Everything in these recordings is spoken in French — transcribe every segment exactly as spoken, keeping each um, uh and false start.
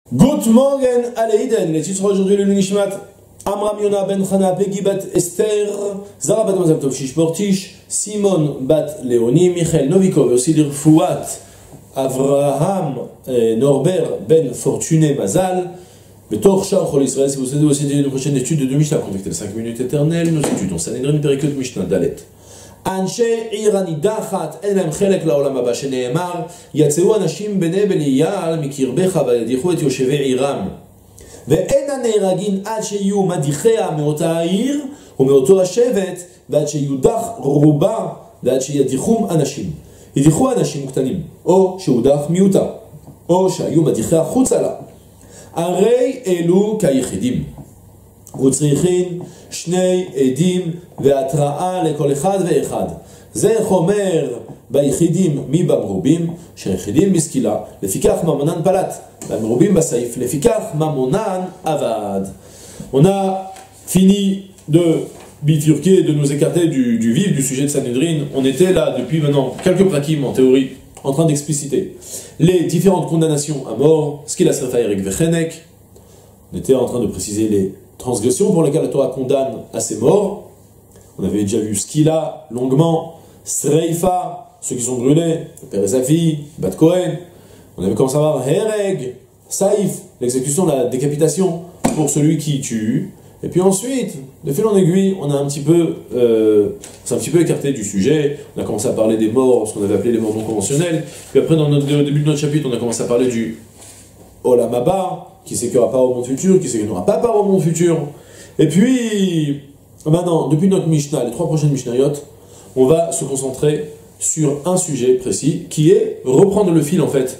Good morning, Aleiden. Les titres aujourd'hui le Nishmat. Amram Yona ben Chana Peggy bat Esther, Zara bat Mazal Tov Shish Portish, Simon bat Léonie, Michael Novikov, aussi dire Fouat, Avraham Norbert ben Fortuné Mazal, Betor Shar Chol Israël. Si vous souhaitez aussi une prochaine étude de Mishnah, contactez les cinq minutes éternelles. Nous étudions Sanhedrin Perikot Mishnah Dalet. אנשי עיר הנידחת אין להם חלק לעולם הבא שנאמר יצאו אנשים בני בליעל מקרבך וידיחו את יושבי עירם ואין הנהרגים עד שיהיו מדיחיה מאותה העיר ומאותו השבט ועד שיודח רובה ועד שידיחום אנשים ידיחו אנשים קטנים או שהודח מיותר או שהיו מדיחיה חוצה לה הרי אלו כיחידים וצריכים שני עדים והתראה לכל אחד ואחד. זה חומר ביחידים מבמרובים, שהיחידים בסקילה, לפיכך ממונן פלט, והמרובים בסעיף, לפיכך ממונן עבד. On a fini de bifurquer, de nous écarter du, du vif du sujet de Sanhedrin. On était là depuis maintenant quelques prakim en théorie, en train d'expliciter les différentes condamnations à mort, ce qu'il a serfa Eric Vechenek. On était en train de préciser les transgressions pour lesquelles la Torah condamne à ses morts. On avait déjà vu Skila longuement, Sreifa, ceux qui sont brûlés, le père et sa fille, Bat Kohen. On avait commencé à voir Hereg, Saïf, l'exécution, la décapitation pour celui qui tue. Et puis ensuite, de fil en aiguille, on a un petit peu, euh, on s'est un petit peu écarté du sujet. On a commencé à parler des morts, ce qu'on avait appelé les morts non conventionnels. Puis après, dans notre, au début de notre chapitre, on a commencé à parler du Olam Haba, qui sait qu'il n'y aura pas au monde futur, qui sait qu'il n'y aura pas part au monde futur. Et puis, maintenant, depuis notre Mishnah, les trois prochaines Mishnayot, on va se concentrer sur un sujet précis, qui est reprendre le fil, en fait,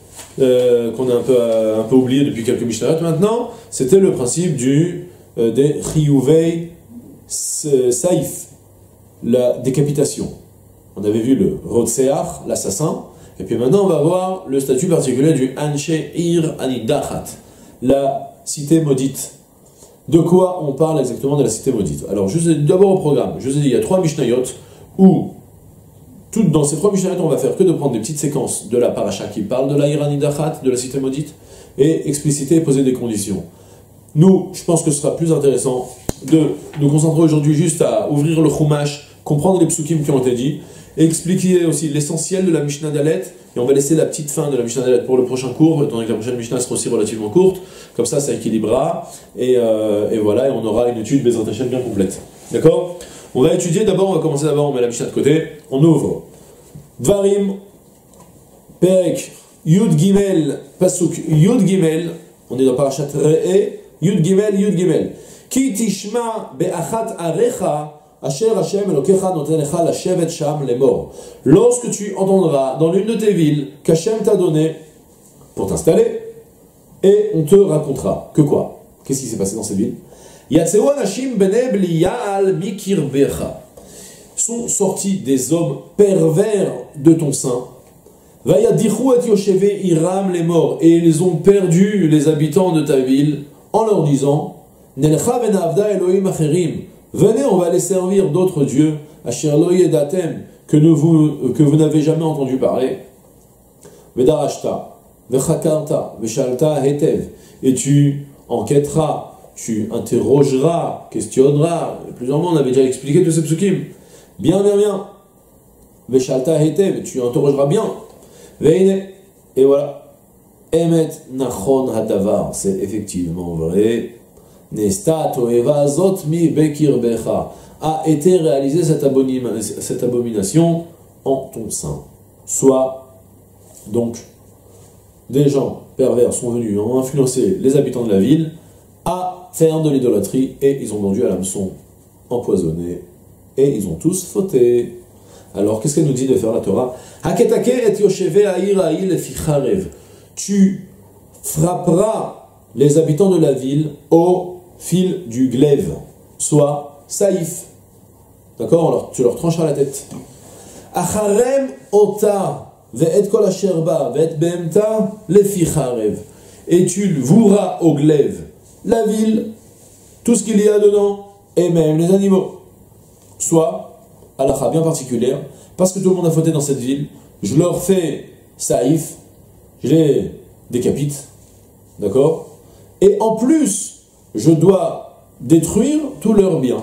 euh, qu'on a un peu, euh, un peu oublié depuis quelques Mishnayot. Maintenant, c'était le principe du, euh, des Chiyuvei Saïf, la décapitation. On avait vu le Rotseach, l'assassin, et puis maintenant, on va voir le statut particulier du Anshe Ir Anidachat, la cité maudite. De quoi on parle exactement de la cité maudite? Alors, d'abord au programme, je vous ai dit, il y a trois Mishnayot où, toutes dans ces trois Mishnayot, on va faire que de prendre des petites séquences de la paracha qui parle de la Ir Anidachat, de la cité maudite, et expliciter et poser des conditions. Nous, je pense que ce sera plus intéressant de nous concentrer aujourd'hui juste à ouvrir le Chumash, comprendre les psukim qui ont été dits, et expliquer aussi l'essentiel de la Mishnah Dalet, et on va laisser la petite fin de la Mishnah Dalet pour le prochain cours, étant donné que la prochaine Mishnah sera aussi relativement courte, comme ça ça équilibrera, et, euh, et voilà, et on aura une étude Bezrat Hashem bien complète. D'accord? On va étudier d'abord, on va commencer d'abord, on met la Mishnah de côté, on ouvre Dvarim, Perek, Yud Gimel, Pasuk, Yud Gimel, on est dans Parashat Re'e, Yud Gimel, Yud Gimel, Ki tishma be'achat arecha, Asher Hashem Elokecha noten lecha lashevet sham lemor. Lorsque tu entendras dans l'une de tes villes qu'Hashem t'a donné pour t'installer, et on te racontera que quoi? Qu'est-ce qui s'est passé dans cette ville? Yatseu anashim bnei belial mikirbecha. Sont sortis des hommes pervers de ton sein. Vayadichu et yosheve iram lemor. Et ils ont perdu les habitants de ta ville en leur disant Nelcha venavda Elohim acherim. Venez, on va aller servir d'autres dieux, Asher lo yedatem, que vous, que vous n'avez jamais entendu parler. Vedarashta, vechakarta, veshalta hetev, et tu enquêteras, tu interrogeras, questionneras. Plusieurs mois, on avait déjà expliqué tous ces psukim. Bien, bien, bien. Veshalta hetev, tu interrogeras bien. Veine, et voilà. Emet nachon hadavar, c'est effectivement vrai. Nesta toeva zot mi bekir becha, a été réalisée cette, cette abomination en ton sein. Soit, donc, des gens pervers sont venus, ont influencé les habitants de la ville à faire de l'idolâtrie et ils ont vendu à l'hameçon empoisonné et ils ont tous fauté. Alors, qu'est-ce qu'elle nous dit de faire la Torah? Haketake et yosheve ha'ir ha'il ficharev. Tu frapperas les habitants de la ville au fil du glaive, soit saïf. D'accord? Alors tu leur trancheras la tête. Acharem ota ve'et kol asher ba ve'et behemta lefi charev. Et tu voueras au glaive la ville, tout ce qu'il y a dedans, et même les animaux. Soit, halakha bien particulière, parce que tout le monde a fauté dans cette ville, je leur fais saïf, je les décapite, d'accord? Et en plus, je dois détruire tous leurs biens.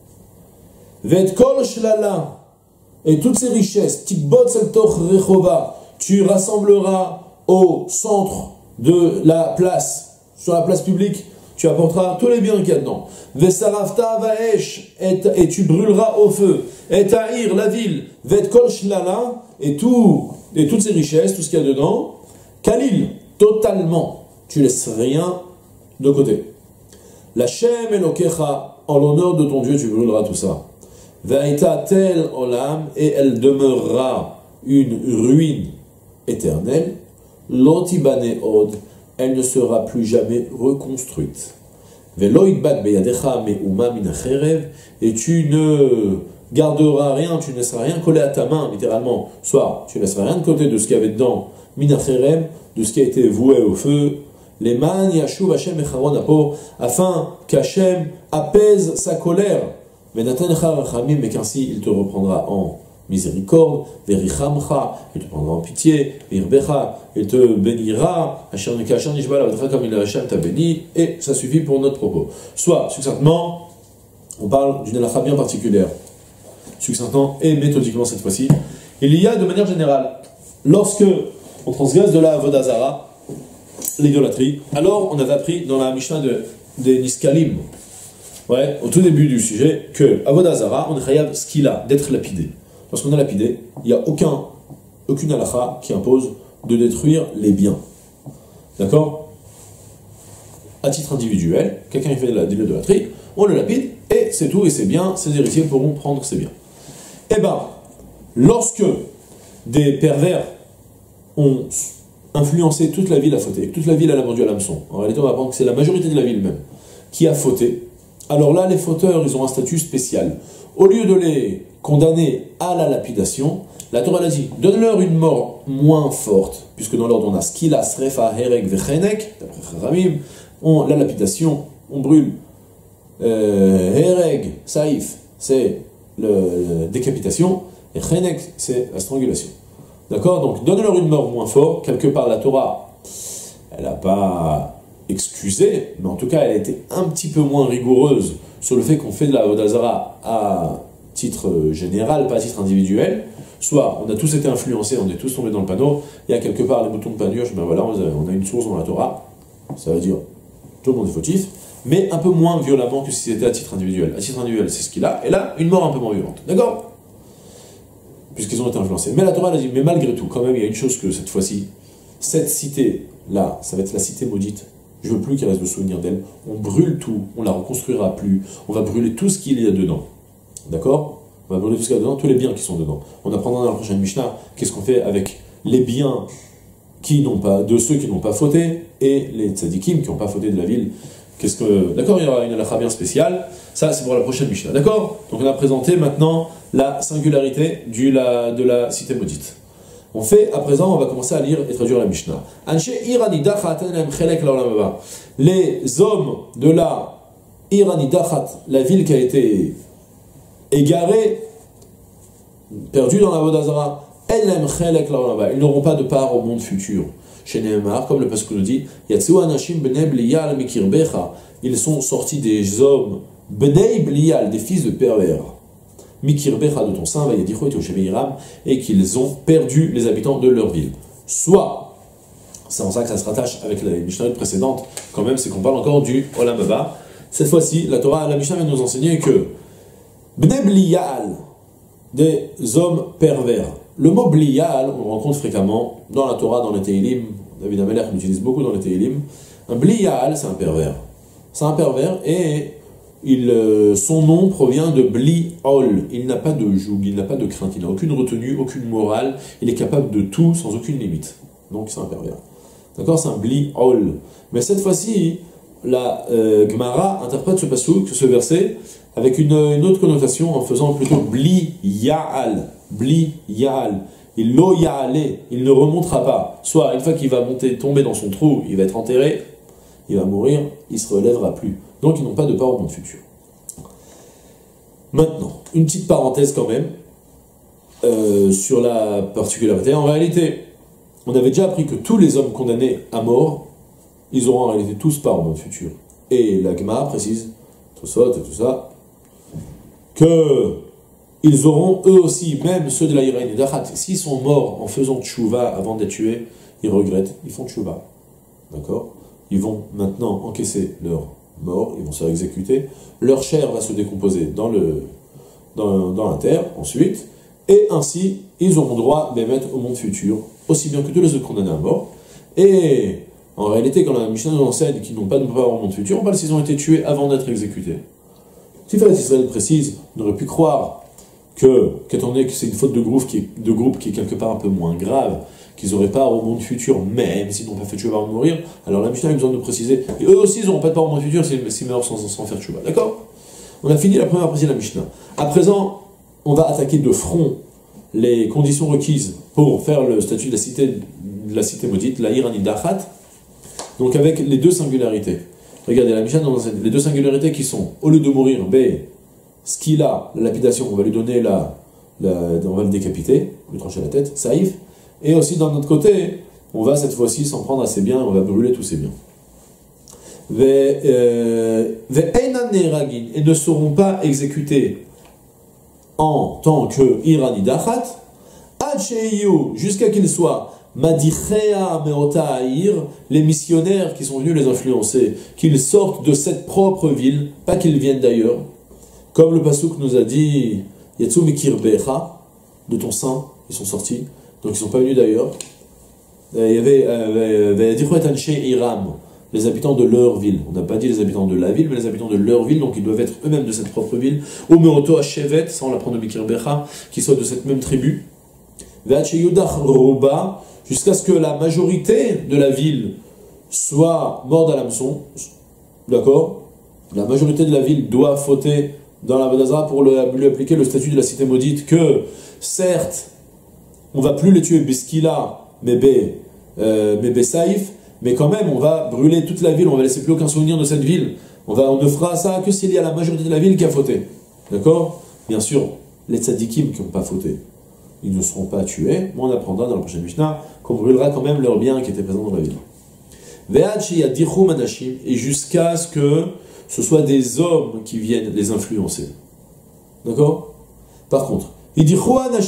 Vet kol shlala, et toutes ces richesses, tikbot seltoch rechova, tu rassembleras au centre de la place, sur la place publique, tu apporteras tous les biens qu'il y a dedans. Vesarafta vaesh, et tu brûleras au feu. Et ta'ir, la ville, vet kol shlala, et, tout, et toutes ces richesses, tout ce qu'il y a dedans, kalil, totalement, tu laisses rien de côté. La Shem Elokecha, en l'honneur de ton Dieu, tu brûleras tout ça. Vaïta tel olam, et elle demeurera une ruine éternelle. Lotibane od, elle ne sera plus jamais reconstruite. Veloidbat beyadecha meuma minacherev, et tu ne garderas rien, tu ne laisseras rien coller à ta main, littéralement. Soit tu ne laisseras rien de côté de ce qu'il y avait dedans, minacherev, de ce qui a été voué au feu. Les man yashuv Hashem echaron apo, afin qu'Hashem apaise sa colère. Mais qu'ainsi il te reprendra en miséricorde, verichamcha, il te prendra en pitié, virbecha, il te bénira, comme il Hashem t'a béni, et ça suffit pour notre propos. Soit, succinctement, on parle d'une halakha bien particulière, succinctement et méthodiquement cette fois-ci. Il y a de manière générale, lorsque on transgresse de la avodah zara, l'idolâtrie, alors on avait appris dans la Mishnah de, des Niskalim, ouais, au tout début du sujet, que avodah zara, on est chayav ce qu'il a, d'être lapidé. Lorsqu'on est lapidé, il n'y a aucun, aucune halakha qui impose de détruire les biens. D'accord? À titre individuel, quelqu'un qui fait de l'idolâtrie, on le lapide, et c'est tout, et c'est bien, ses héritiers pourront prendre ses biens. Eh bien, lorsque des pervers ont influencé toute la ville à fauter, toute la ville à la vendu à l'hameçon, en réalité on va apprendre que c'est la majorité de la ville même qui a fauté, alors là les fauteurs ils ont un statut spécial. Au lieu de les condamner à la lapidation, la Torah l'a dit, donne-leur une mort moins forte, puisque dans l'ordre on a skila, srefa, hereg, vechenek, d'après Chachamim, on la lapidation, on brûle, euh, hereg, saïf, c'est la décapitation, et chenek, c'est la strangulation. D'accord? Donc, donne-leur une mort moins forte. Quelque part, la Torah, elle n'a pas excusé, mais en tout cas, elle a été un petit peu moins rigoureuse sur le fait qu'on fait de la avodah zara à titre général, pas à titre individuel. Soit, on a tous été influencés, on est tous tombés dans le panneau. Il y a quelque part les moutons de panurge, ben voilà, on a une source dans la Torah. Ça veut dire, tout le monde est fautif, mais un peu moins violemment que si c'était à titre individuel. À titre individuel, c'est ce qu'il a, et là, une mort un peu moins violente. D'accord? Puisqu'ils ont été influencés. Mais la Torah elle a dit, mais malgré tout, quand même, il y a une chose que cette fois-ci, cette cité-là, ça va être la cité maudite, je veux plus qu'il reste de souvenir d'elle, on brûle tout, on la reconstruira plus, on va brûler tout ce qu'il y a dedans. D'accord? On va brûler tout ce qu'il y a dedans, tous les biens qui sont dedans. On apprendra dans la prochaine Mishnah, qu'est-ce qu'on fait avec les biens qui n'ont pas, de ceux qui n'ont pas fauté, et les tzadikim qui n'ont pas fauté de la ville. Qu'est-ce que... D'accord, il y aura une halakha bien spéciale, ça c'est pour la prochaine Mishnah. D'accord? Donc on a présenté maintenant la singularité du, la, de la cité maudite. On fait, à présent, on va commencer à lire et traduire la Mishnah. Les hommes de la Iranidachat, la ville qui a été égarée, perdue dans la avodah zara, ils n'auront pas de part au monde futur. Chez Nehemar, comme le pasuk nous dit, ils sont sortis des hommes, bnei bliyal, des fils de pervers. Mikirbecha de ton sein, et qu'ils ont perdu les habitants de leur ville. Soit, c'est en ça que ça se rattache avec la Mishnah précédente, quand même, c'est qu'on parle encore du Olam Haba. Cette fois-ci, la Torah, la Mishnah vient nous enseigner que Bnei Bliyal, des hommes pervers. Le mot Bliyal, on le rencontre fréquemment dans la Torah, dans les Teilim. David Ameler l'utilise beaucoup dans les Teilim. Un Bliyal, c'est un pervers. C'est un pervers et Il, euh, son nom provient de Bli-Ol. Il n'a pas de joug, il n'a pas de crainte, il n'a aucune retenue, aucune morale, il est capable de tout sans aucune limite. Donc c'est un pervers. D'accord? C'est un Bli-Ol. Mais cette fois-ci, la euh, Gemara interprète ce pasuk, ce verset, avec une, une autre connotation en faisant plutôt Bli-Ya'al. Bli-Ya'al. Il lo ya'ale, il ne remontera pas. Soit une fois qu'il va monter, tomber dans son trou, il va être enterré, il va mourir, il ne se relèvera plus. Donc ils n'ont pas de part au monde futur. Maintenant, une petite parenthèse quand même, euh, sur la particularité. En réalité, on avait déjà appris que tous les hommes condamnés à mort, ils auront en réalité tous part au monde futur. Et la Gemara précise, tout ça, tout ça, que ils auront eux aussi, même ceux de la Iraïn et d'Achat, s'ils sont morts en faisant tchouva avant d'être tués, ils regrettent, ils font tchouva. D'accord? Ils vont maintenant encaisser leur mort, ils vont se faire exécuter, leur chair va se décomposer dans, le, dans, dans la terre, ensuite, et ainsi, ils auront droit d'émettre au monde futur, aussi bien que tous les autres condamnés à mort. Et en réalité, quand la Mishnah nous enseigne qu'ils n'ont pas de pouvoir au monde futur, on parle s'ils ont été tués avant d'être exécutés. Tiferet Israël précise, on aurait pu croire que, qu'étant donné que c'est une faute de groupe, qui est, de groupe qui est quelque part un peu moins grave, qu'ils n'auraient pas au monde futur, même s'ils n'ont pas fait tuer avant de mourir, alors la Mishnah a besoin de préciser, et eux aussi ils n'auront pas de part au monde futur s'ils meurent sans, sans faire tuer. D'accord? On a fini la première partie de la Mishnah. À présent, on va attaquer de front les conditions requises pour faire le statut de la cité, de la cité maudite, la Irani Dachat, donc avec les deux singularités. Regardez, la Mishnah dans les deux singularités qui sont, au lieu de mourir, B, ce qu'il a, la lapidation, on va lui donner la, la, on va le décapiter, lui trancher la tête, saïf, et aussi d'un autre côté, on va cette fois-ci s'en prendre à ses biens, on va brûler tous ses biens. Et ne seront pas exécutés en tant que Irani Dachat, jusqu'à qu'ils soient Madichea Meota Aïr, les missionnaires qui sont venus les influencer, qu'ils sortent de cette propre ville, pas qu'ils viennent d'ailleurs. Comme le Pasuk nous a dit, Yatsu Mikirbecha, de ton sein, ils sont sortis, donc ils ne sont pas venus d'ailleurs. Il y avait Iram, les habitants de leur ville. On n'a pas dit les habitants de la ville, mais les habitants de leur ville, donc ils doivent être eux-mêmes de cette propre ville. Ou Meoto Hashevet, ça on l'apprend de Mikirbecha, qui soient de cette même tribu. Roba, jusqu'à ce que la majorité de la ville soit morte à l'hameçon. D'accord? La majorité de la ville doit fauter dans la Vodazara pour le, lui appliquer le statut de la cité maudite, que certes, on va plus les tuer Biskila, mais B, euh, mais B Saïf, mais quand même, on va brûler toute la ville, on va laisser plus aucun souvenir de cette ville. On, va, on ne fera ça que s'il y a la majorité de la ville qui a fauté. D'accord? Bien sûr, les tzadikim qui n'ont pas fauté, ils ne seront pas tués, mais on apprendra dans la prochaine Mishnah qu'on brûlera quand même leurs biens qui étaient présents dans la ville. Et jusqu'à ce que ce soit des hommes qui viennent les influencer. D'accord? Par contre, il dit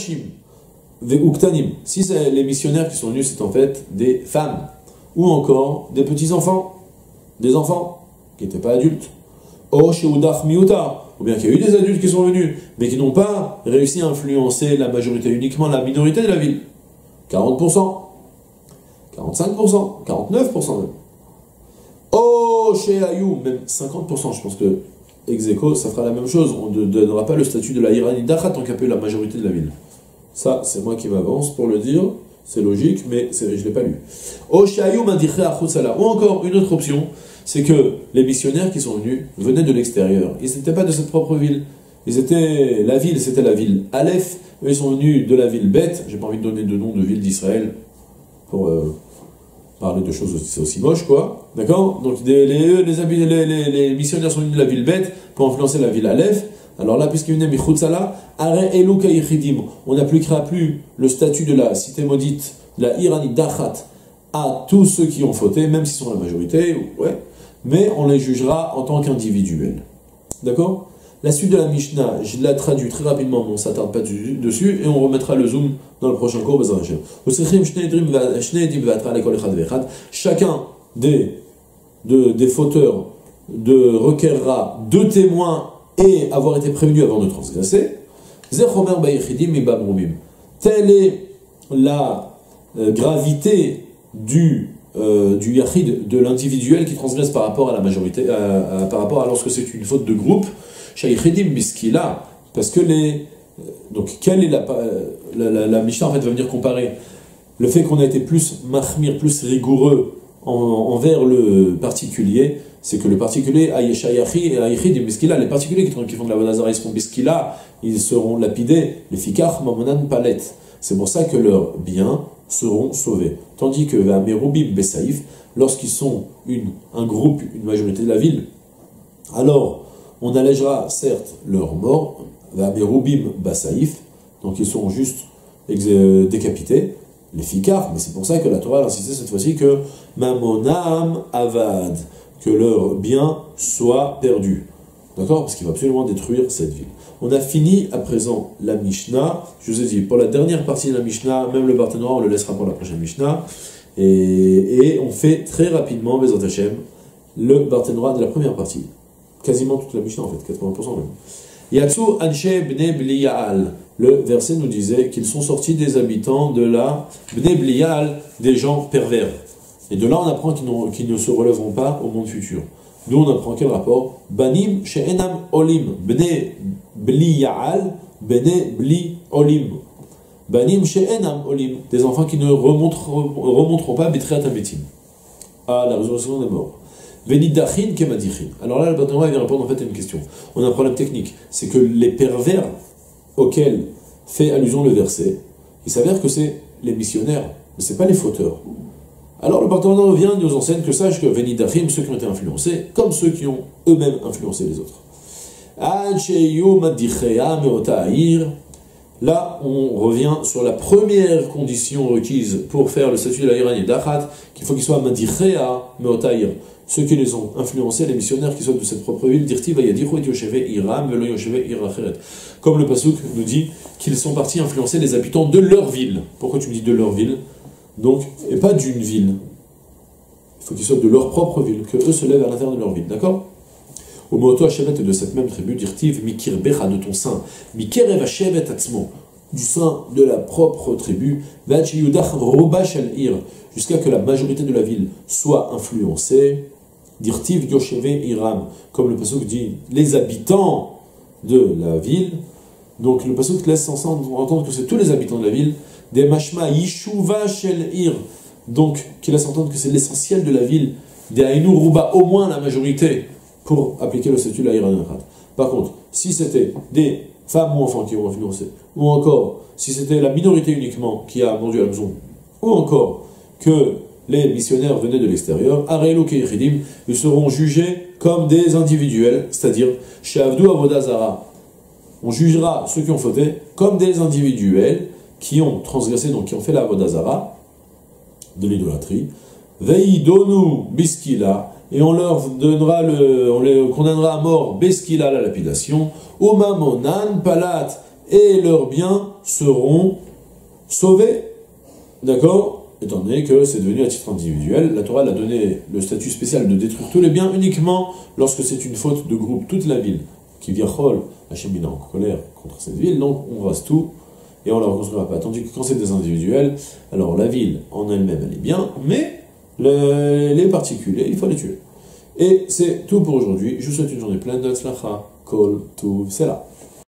si c'est les missionnaires qui sont venus, c'est en fait des femmes, ou encore des petits-enfants, des enfants qui n'étaient pas adultes. Ou bien qu'il y a eu des adultes qui sont venus, mais qui n'ont pas réussi à influencer la majorité, uniquement la minorité de la ville. quarante pour cent, quarante-cinq pour cent, quarante-neuf pour cent même. Oh, chez Ayou, même cinquante pour cent, je pense que ex aequo, ça fera la même chose. On ne donnera pas le statut de la Irani Dachat tant qu'il n'y a pas eu la majorité de la ville. Ça, c'est moi qui m'avance pour le dire, c'est logique, mais je ne l'ai pas lu. Oh, chez Ayou, ou encore une autre option, c'est que les missionnaires qui sont venus venaient de l'extérieur. Ils n'étaient pas de cette propre ville. Ils étaient, la ville, c'était la ville Aleph. Eux, ils sont venus de la ville Beth. J'ai pas envie de donner de nom de ville d'Israël pour euh, parler de choses aussi, aussi moches, quoi. D'accord? Donc, les, les, les, les, les missionnaires sont venus de la ville Beth pour influencer la ville Aleph. Alors là, puisqu'ils venaient Michutzala, Are Elu Kayichidim, on n'appliquera plus le statut de la cité maudite, de la Irani Dachat, à tous ceux qui ont fauté, même s'ils sont la majorité, ouais, mais on les jugera en tant qu'individuels. D'accord? La suite de la Mishnah, je la traduis très rapidement, mais on ne s'attarde pas dessus, et on remettra le zoom dans le prochain cours. Chacun des, de, des fauteurs de requérera deux témoins et avoir été prévenu avant de transgresser. Telle est la euh, gravité du, euh, du yachid, de l'individuel qui transgresse par rapport à la majorité, à, à, par rapport à lorsque c'est une faute de groupe. Parce que les. Donc, quelle est la. La, la, la Mishnah en fait va venir comparer le fait qu'on a été plus mahmir, plus rigoureux en, envers le particulier, c'est que le particulier, les particuliers qui font de la Vodazara, ils seront biskila, ils seront lapidés, les fikach mamonan palet. C'est pour ça que leurs biens seront sauvés. Tandis que Merubim Besaïf, lorsqu'ils sont une, un groupe, une majorité de la ville, alors on allègera certes leur mort, Merubim Basaïf, donc ils seront juste décapités, les fikar, mais c'est pour ça que la Torah a insisté cette fois-ci que mamonam avad, que leur bien soit perdu. D'accord? Parce qu'il va absolument détruire cette ville. On a fini à présent la Mishnah. Je vous ai dit, pour la dernière partie de la Mishnah, même le Barthénois, on le laissera pour la prochaine Mishnah. Et, et on fait très rapidement, Bezrat Hashem, le Barthénois de la première partie. Quasiment toute la Mishnah en fait, quatre-vingts pour cent même. Yatsu Anshe Bnei Bliyaal. Le verset nous disait qu'ils sont sortis des habitants de la Bnei Bliyaal, des gens pervers. Et de là on apprend qu'ils, qu'ils ne se relèveront pas au monde futur. D'où on apprend quel rapport? Banim she'enam olim. Bnei Bliyaal, Bnei Bli olim. Banim she'enam olim. Des enfants qui ne remonteront, remonteront pas Betriat Ametim. À la résurrection des morts. Venidachin kemadichin. Alors là, le Barthénois vient répondre en fait à une question. On a un problème technique. C'est que les pervers auxquels fait allusion le verset, il s'avère que c'est les missionnaires, mais ce n'est pas les fauteurs. Alors le Barthénois vient et nous enseigne que sache que Venidachim, ceux qui ont été influencés, comme ceux qui ont eux-mêmes influencé les autres. Là, on revient sur la première condition requise pour faire le statut de la Irani d'Achat, qu'il faut qu'il soit Madichea Meotaïr. Ceux qui les ont influencés, les missionnaires qui sont de cette propre ville, comme le Pasuk nous dit qu'ils sont partis influencer les habitants de leur ville. Pourquoi tu me dis de leur ville? Donc, et pas d'une ville. Il faut qu'ils soient de leur propre ville, que eux se lèvent à l'intérieur de leur ville, d'accord? Au Moto Hashevet de cette même tribu, dirtiv Mikir Becha de ton sein, Mikerev Hashevet Atzmo, du sein de la propre tribu, jusqu'à que la majorité de la ville soit influencée. Dirtiv Yosheve Iram, comme le pasuk dit, les habitants de la ville. Donc le pasuk laisse entendre que c'est tous les habitants de la ville. Des mashma yishuva shel ir, donc qui laisse entendre que c'est l'essentiel de la ville. Des hainu ruba, au moins la majorité, pour appliquer le statut de la Iran. Par contre, si c'était des femmes ou enfants qui ont influencé, ou encore si c'était la minorité uniquement qui a vendu à la maison, ou encore que les missionnaires venaient de l'extérieur, ils seront jugés comme des individuels, c'est-à-dire, chez Avdou Avodazara, on jugera ceux qui ont fauté comme des individuels qui ont transgressé, donc qui ont fait la Avodazara, de l'idolâtrie, Veidonu Biskila, et on leur donnera le, on les condamnera à mort Beskila, la lapidation, Omamonan Palat, et leurs biens seront sauvés, d'accord? Étant donné que c'est devenu à titre individuel, la Torah a donné le statut spécial de détruire tous les biens uniquement lorsque c'est une faute de groupe, toute la ville, qui vient Chol, Hachem est en colère contre cette ville, donc on rase tout et on ne la reconstruira pas. Tandis que quand c'est des individuels, alors la ville en elle-même elle est bien, mais le, les particuliers, il faut les tuer. Et c'est tout pour aujourd'hui. Je vous souhaite une journée pleine de tzlacha, kol, tout, c'est là.